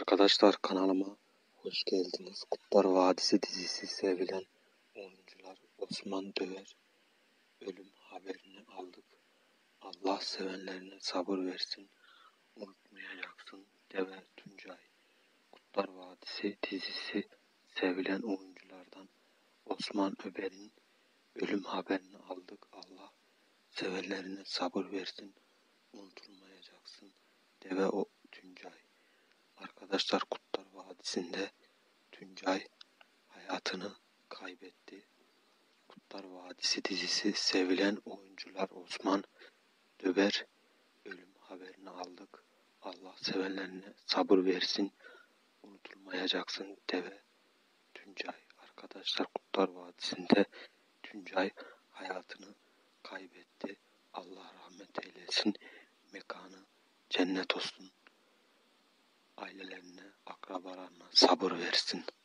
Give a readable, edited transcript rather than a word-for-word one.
Arkadaşlar kanalıma hoş geldiniz. Kurtlar Vadisi dizisi sevilen oyuncular Osman Döver ölüm haberini aldık. Allah sevenlerine sabır versin. Unutmayacaksın Deve Tuncay. Kurtlar Vadisi dizisi sevilen oyunculardan Osman Öber'in ölüm haberini aldık. Allah sevenlerine sabır versin. Unutulmayacaksın Deve Tuncay. Arkadaşlar Kurtlar Vadisi'nde Tuncay hayatını kaybetti. Kurtlar Vadisi dizisi sevilen oyuncular Osman Döber ölüm haberini aldık. Allah sevenlerine sabır versin. Unutulmayacaksın Deve Tuncay. Arkadaşlar Kurtlar Vadisi'nde Tuncay hayatını kaybetti. Allah rahmet eylesin. Mekanı cennet olsun. Ailelerine, akrabalarına sabır versin.